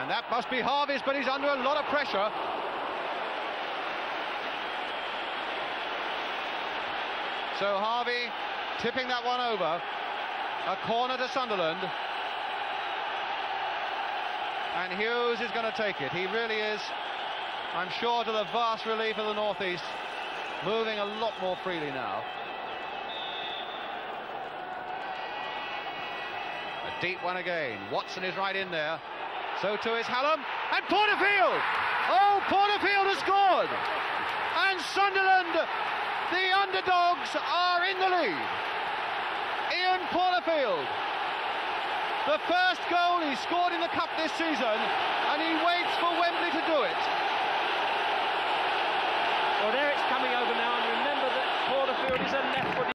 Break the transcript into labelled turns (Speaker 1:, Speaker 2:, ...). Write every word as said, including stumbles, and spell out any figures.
Speaker 1: And that must be Harvey's, but he's under a lot of pressure. So Harvey tipping that one over. A corner to Sunderland. And Hughes is going to take it. He really is, I'm sure, to the vast relief of the North East, moving a lot more freely now. A deep one again. Watson is right in there. So too is Hallam. And Porterfield! Oh, Porterfield has scored! And Sunderland, the underdogs, are in the lead. Ian Porterfield. The first goal he scored in the Cup this season, and he waits for Wembley to do it.
Speaker 2: Well, there it's coming over now, and remember that Porterfield is a left-footed